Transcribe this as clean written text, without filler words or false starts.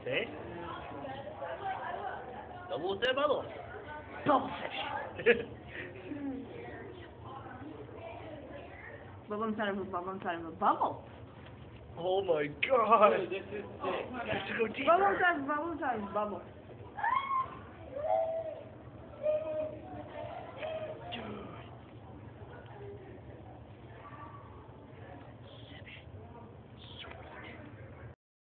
See? Double with that bubble. Bubble fish. Bubble inside of a bubble inside of a bubble. Oh my god. Have to go deeper. Bubble inside of a bubble inside of a bubble.